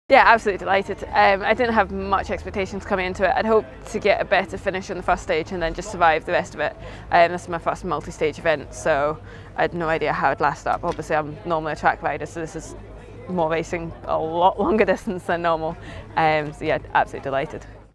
Yeah, absolutely delighted. I didn't have much expectations coming into it. I'd hoped to get a better finish on the first stage and then just survive the rest of it. This is my first multi-stage event, so I had no idea how I'd last up. Obviously, I'm normally a track rider, so this is more racing, a lot longer distance than normal. So yeah, absolutely delighted.